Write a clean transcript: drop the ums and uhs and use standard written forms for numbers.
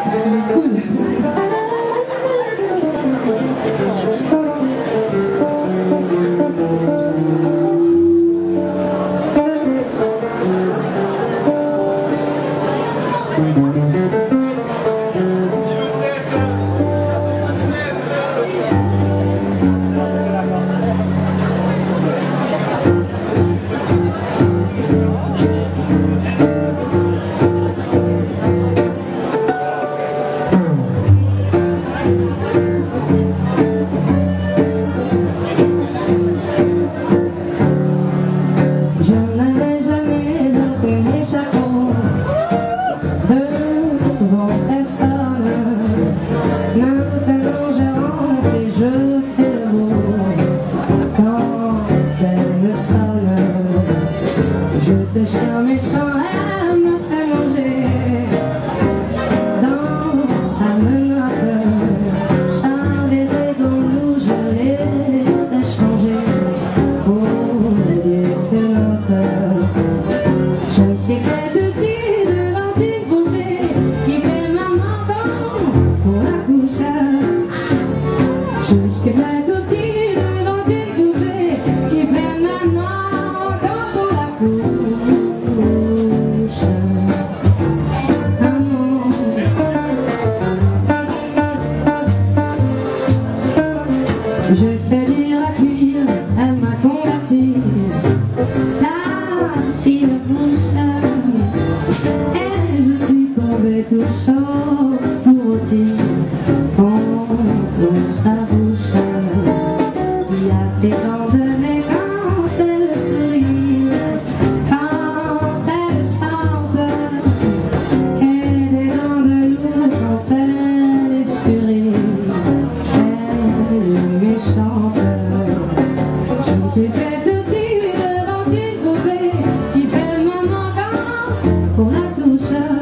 Maintenant je rentre et je fais le beau. Quand elle sonne, je te chien méchant, elle me fait manger. Dans sa menotte, j'avais des dons, je les ai changés pour des culottes. Je me suis fait de pied devant une poupée qui fait maman pour la couche. Je me suis fait de pied devant une poupée qui fait maman pour la couche. J'ai fait dire à cuire, elle m'a converti. La fille de bouche, et je suis tombée tout chaud, tout rôti contre sa bouche. Il y a des dents de lait quand elle sourit, quand elle chante, et des dents de loup quand elle est furie. Elle est méchante. Je me suis fait de devant une poupée qui fait maman pour la touche.